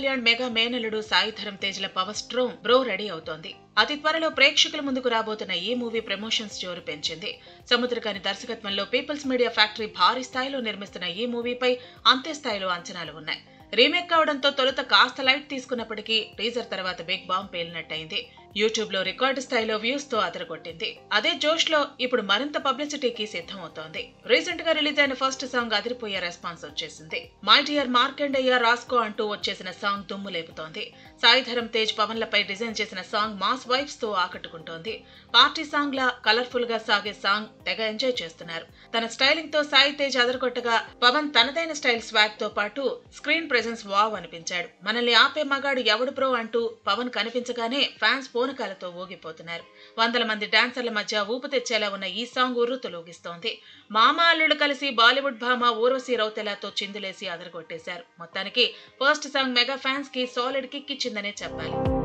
Kalyan mega మేనలుడు సాయి ధరమ్ తేజ్ల power storm bro ready అవుతోంది. అతి త్వరలో ప్రేక్షకుల ముందుకు రాబోతున్న ఈ మూవీ ప్రమోషన్స్ జోరు పెంచింది. సముద్రకాని దర్శకత్వంలో పీపుల్స్ మీడియా ఫ్యాక్టరీ భారీ స్థాయిలో నిర్మిస్తున్న ఈ మూవీపై అంతే స్థాయిలో అంచనాలు ఉన్నాయి. రీమేక్ కావడంతో తొలుత కాస్త లైట్ తీసుకున్నప్పటికీ టీజర్ తర్వాత బిగ్ బాంబ్ పేలినట్టయింది. యూట్యూబ్ లో రికార్డు స్థాయిలో వ్యూస్ తో అదరగొట్టింది. అదే జోష్ లో ఇప్పుడు మరింత పబ్లిసిటీకి సిద్ధమవుతోంది. రీసెంట్ గా రిలీజ్ అయిన ఫస్ట్ సాంగ్ అదిరిపోయే రెస్పాన్స్ వచ్చేసింది. మై డియర్ మార్కండయ్య రాస్కో అంటూ వచ్చేసిన సాంగ్ దుమ్ము లేపుతోంది. సాయి ధరమ్ తేజ్ పవన్ లపై డిజైన్ చేసిన సాంగ్ మాస్ వైబ్స్ తో ఆకట్టుకుంటోంది. పార్టీ సాంగ్ లా కలర్ఫుల్ గా సాగే సాంగ్ తెగ ఎంజాయ్ చేస్తున్నారు. తన స్టైలింగ్ తో సాయి తేజ్ అదరగొట్టగా పవన్ తనదైన స్టైల్ స్వాగ్ తో పాటు స్క్రీన్ ప్రెజెన్స్ వావ్ అనిపించాడు. మనల్ని ఆపే మగాడు ఎవడు బ్రో అంటూ పవన్ కనిపించగానే ఫ్యాన్స్ పూనకాలతో ఊగిపోతున్నారు. వందల మంది డాన్సర్ల మధ్య ఊపు తెచ్చేలా ఉన్న ఈ సాంగ్ ఉర్రూతలూగిస్తోంది. మామ అల్లుడు కలిసి బాలీవుడ్ భామ ఊర్వశి రౌతెలాతో చిందులేసి అదరగొట్టేశారు. మొత్తానికి ఫస్ట్ సాంగ్ మెగా ఫ్యాన్స్ కి సాలిడ్ కిక్ ఇచ్చిందనే చెప్పాలి.